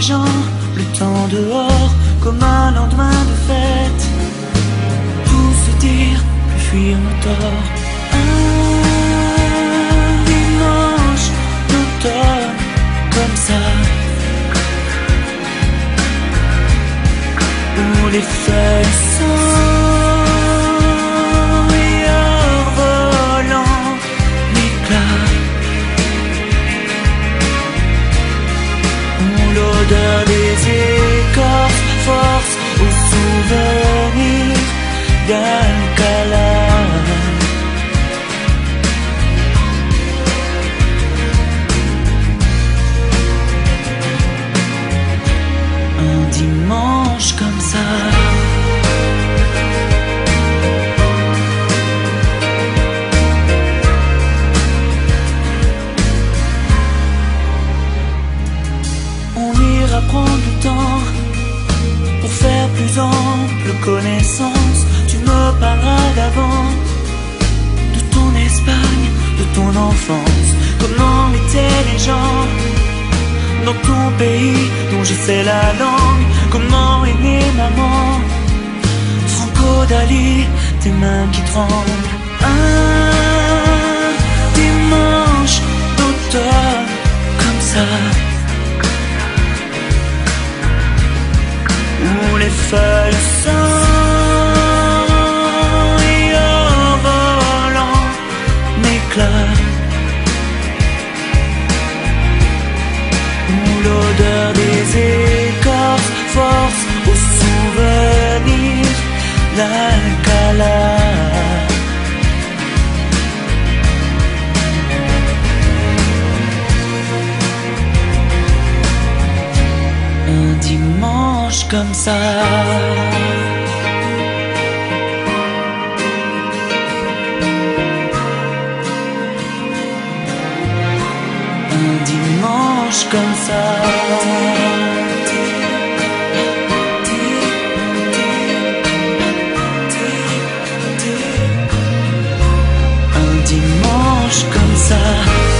les gens, le temps dehors comme un lendemain de fête. Tout se dire, plus fuir nos torts. Un dimanche d'automne comme ça, où les feuilles sont volant l'éclat, où l'odeur des écorces force au souvenir d'Alcala. Un dimanche comme ça, on ira prendre le temps pour faire plus ample connaissance. Tu me parleras d'avant, de ton Espagne, de ton enfance. Comment étaient les gens dans ton pays dont je sais la langue? Comment est née maman? Franco Dali, tes mains qui tremblent. Un dimanche d'automne comme ça, où les feuilles sont en volant m'éclat, où l'odeur des écorces force au souvenir d'Alcala. Un dimanche comme ça, un dimanche comme ça, un dimanche comme ça.